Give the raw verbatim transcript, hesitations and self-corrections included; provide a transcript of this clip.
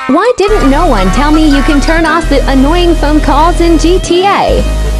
Why didn't no one tell me you can turn off the annoying phone calls in G T A?